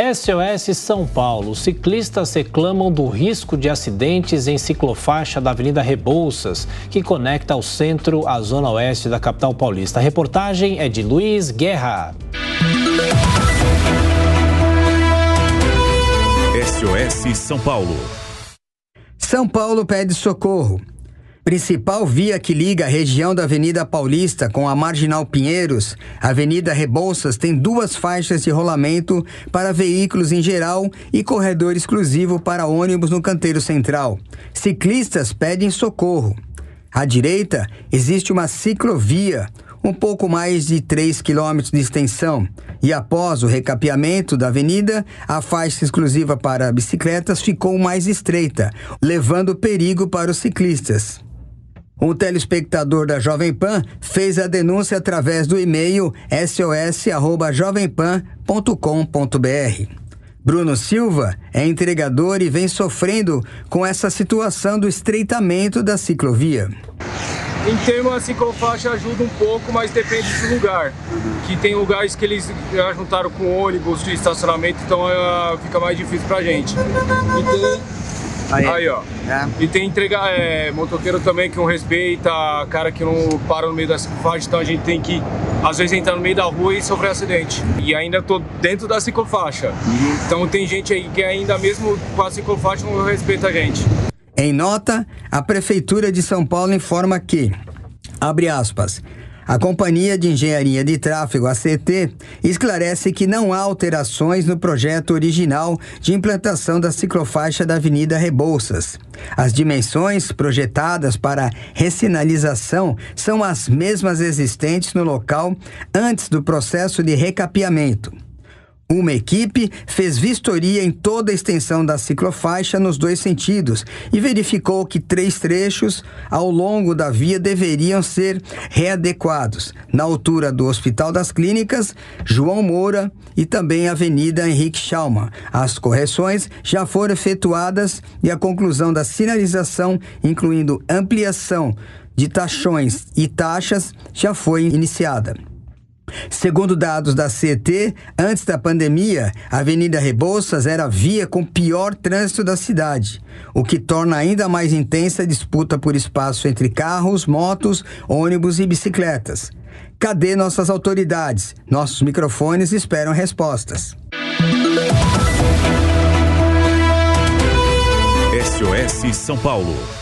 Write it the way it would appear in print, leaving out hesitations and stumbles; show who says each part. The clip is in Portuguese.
Speaker 1: SOS São Paulo. Ciclistas reclamam do risco de acidentes em ciclofaixa da Avenida Rebouças, que conecta o centro à zona oeste da capital paulista. A reportagem é de Luiz Guerra.
Speaker 2: SOS São Paulo.
Speaker 3: São Paulo pede socorro. Principal via que liga a região da Avenida Paulista com a Marginal Pinheiros, a Avenida Rebouças tem 2 faixas de rolamento para veículos em geral e corredor exclusivo para ônibus no canteiro central. Ciclistas pedem socorro. À direita, existe uma ciclovia, um pouco mais de 3 quilômetros de extensão, e após o recapeamento da avenida, a faixa exclusiva para bicicletas ficou mais estreita, levando perigo para os ciclistas. Um telespectador da Jovem Pan fez a denúncia através do e-mail sos@jovempan.com.br. Bruno Silva é entregador e vem sofrendo com essa situação do estreitamento da ciclovia.
Speaker 4: Em termos, a ciclofaixa ajuda um pouco, mas depende do lugar. Que tem lugares que eles já juntaram com ônibus de estacionamento, então fica mais difícil pra gente. Aí, ó. E tem motoqueiro também que não respeita, cara que não para no meio da ciclofaixa, então a gente tem que, às vezes, entrar no meio da rua e sofrer acidente. E ainda tô dentro da ciclofaixa. Então tem gente aí que ainda mesmo com a ciclofaixa não respeita a gente.
Speaker 3: Em nota, a Prefeitura de São Paulo informa que, abre aspas, a Companhia de Engenharia de Tráfego, a CET, esclarece que não há alterações no projeto original de implantação da ciclofaixa da Avenida Rebouças. As dimensões projetadas para ressinalização são as mesmas existentes no local antes do processo de recapeamento. Uma equipe fez vistoria em toda a extensão da ciclofaixa nos 2 sentidos e verificou que 3 trechos ao longo da via deveriam ser readequados, na altura do Hospital das Clínicas, João Moura e também a Avenida Henrique Schaumann. As correções já foram efetuadas e a conclusão da sinalização, incluindo ampliação de tachões e taxas, já foi iniciada. Segundo dados da CET, antes da pandemia, a Avenida Rebouças era a via com pior trânsito da cidade, o que torna ainda mais intensa a disputa por espaço entre carros, motos, ônibus e bicicletas. Cadê nossas autoridades? Nossos microfones esperam respostas.
Speaker 2: SOS São Paulo.